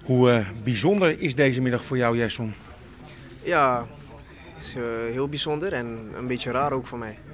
Hoe bijzonder is deze middag voor jou, Jesson? Ja, het is heel bijzonder en een beetje raar ook voor mij.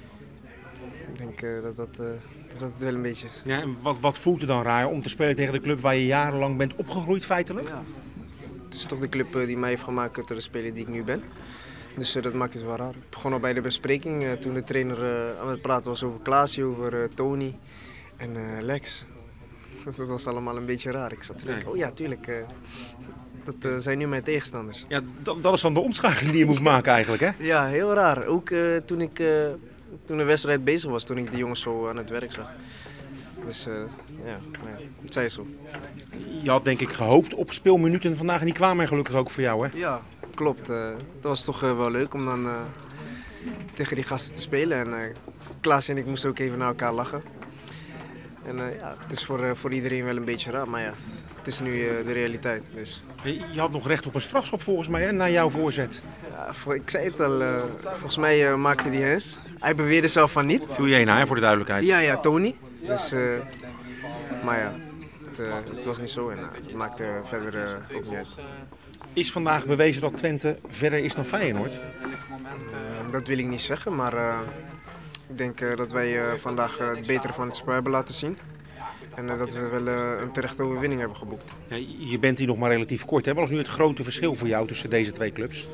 Ik denk dat het wel een beetje is. Ja, en wat voelt er dan raar om te spelen tegen de club waar je jarenlang bent opgegroeid feitelijk? Ja, het is toch de club die mij heeft gemaakt tot de speler die ik nu ben. Dus dat maakt het wel raar. Ik begon al bij de bespreking toen de trainer aan het praten was over Klaasje, over Tony en Lex. Dat was allemaal een beetje raar. Ik zat te denken, oh ja, tuurlijk. Dat zijn nu mijn tegenstanders. Ja, dat is dan de omschakeling die je moet maken eigenlijk, hè? Ja, heel raar. Ook toen de wedstrijd bezig was, toen ik de jongens zo aan het werk zag. Dus ja, het zij zo. Je had denk ik gehoopt op speelminuten vandaag en die kwamen er gelukkig ook voor jou, hè? Ja, klopt. Dat was toch wel leuk om dan tegen die gasten te spelen. En Klaas en ik moesten ook even naar elkaar lachen. En ja, het is voor iedereen wel een beetje raar, maar ja, het is nu de realiteit. Dus. Je had nog recht op een strafschop volgens mij, hè, na jouw voorzet. Ja, ik zei het al, volgens mij maakte hij hens. Hij beweerde zelf van niet. Viel je na, hè, voor de duidelijkheid? Ja, Tony. Dus, maar ja, het was niet zo en het maakte verder ook niet uit. Is vandaag bewezen dat Twente verder is dan Feyenoord? Dat wil ik niet zeggen, maar ik denk dat wij vandaag het betere van het spel hebben laten zien. En dat we wel een terechte overwinning hebben geboekt. Ja, je bent hier nog maar relatief kort, hè? Wat is nu het grote verschil voor jou tussen deze twee clubs?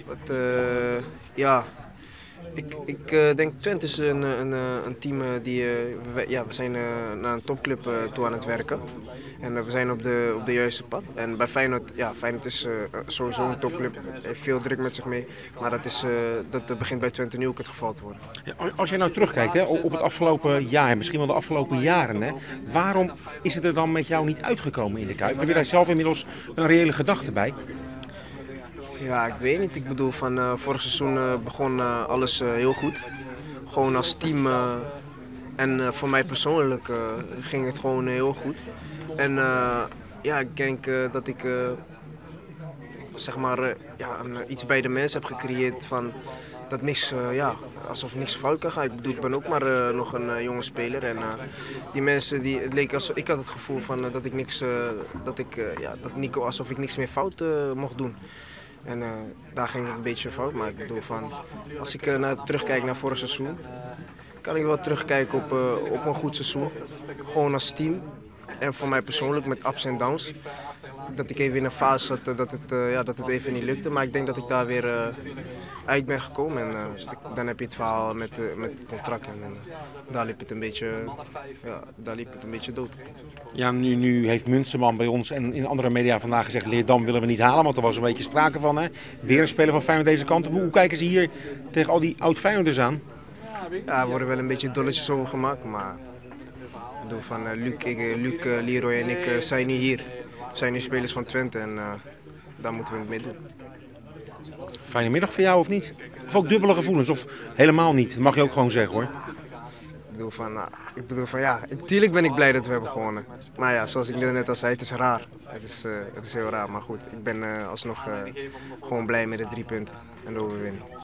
Ja, ik denk Twente is een team die... we zijn naar een topclub toe aan het werken. En we zijn op de juiste pad. En bij Feyenoord, ja, Feyenoord is sowieso een topclub. Heeft veel druk met zich mee. Maar dat begint bij Twente nu ook het geval te worden. Ja, als jij nou terugkijkt, hè, op het afgelopen jaar, misschien wel de afgelopen jaren, hè, waarom is het er dan met jou niet uitgekomen in de Kuip? Heb je daar zelf inmiddels een reële gedachte bij? Ja, ik weet niet. Ik bedoel, van vorig seizoen begon alles heel goed. Gewoon als team en voor mij persoonlijk ging het gewoon heel goed. En ja, ik denk dat ik zeg maar, iets bij de mensen heb gecreëerd van dat niks, alsof niks fout kan gaan. Ik bedoel, ik ben ook maar nog een jonge speler en die mensen, het leek alsof, ik had het gevoel van dat ik niks, dat Nico alsof ik niks meer fout mocht doen. En daar ging het een beetje fout, maar ik bedoel van, als ik terugkijk naar vorig seizoen, kan ik wel terugkijken op een goed seizoen. Gewoon als team en voor mij persoonlijk met ups en downs. Dat ik even in een fase zat dat het even niet lukte, maar ik denk dat ik daar weer uit ben gekomen. En dan heb je het verhaal met het contract en daar liep het een beetje dood. Ja, nu heeft Munsterman bij ons en in andere media vandaag gezegd, Leerdam willen we niet halen, want er was een beetje sprake van. Hè? Weer een speler van Feyenoord deze kant. Hoe kijken ze hier tegen al die oud-Feyenoorders aan? Ja, er worden wel een beetje dolletjes over gemaakt, maar ik bedoel van Luc, Leroy en ik zijn nu hier. We zijn nu spelers van Twente en daar moeten we het mee doen. Fijne middag voor jou of niet? Of ook dubbele gevoelens of helemaal niet? Dat mag je ook gewoon zeggen hoor. Ik bedoel van ja, natuurlijk ben ik blij dat we hebben gewonnen. Maar ja, zoals ik net al zei, het is raar. Het is heel raar, maar goed. Ik ben alsnog gewoon blij met de 3 punten en de overwinning.